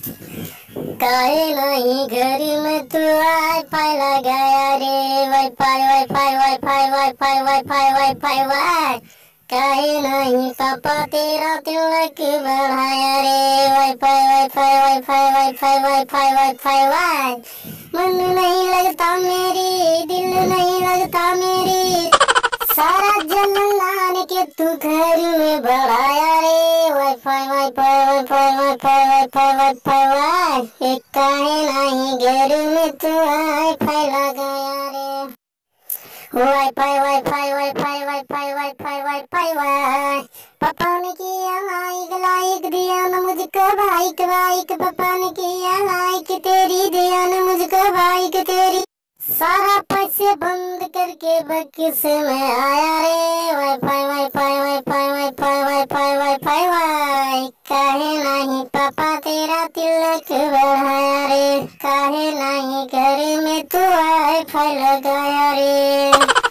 काहे नहीं घर में तू वाईफाई लगाया रे, wifi wifi wifi wifi wifi wifi वाई। काहे नहीं पापा तेरा तिलक बढ़ाया रे, wifi wifi wifi wifi wifi wifi वाई। मन नहीं लगता मेरी, दिल नहीं लगता मेरी, सारा जन्म लाने के तू घर में बढ़ाया रे, wifi wifi wifi wifi wifi wifi वाई। एक काहे नहीं घर में तू वाईफाई लगाया रे, wifi wifi wifi wifi wifi wifi वाई। पापा ने किया लाइक लाइक दिया न मुझको बाइक बाइक, पापा ने किया लाइक तेरी दिया न मुझको बाइक तेरी, सारा पैसे बंद करके बक्स में आया रे, wifi wifi wifi wifi wifi wifi वाई। काहे नहीं पापा तेरा तिलक बढ़ाया रे, काहे नहीं घर में तू वाईफाई लगाया रे।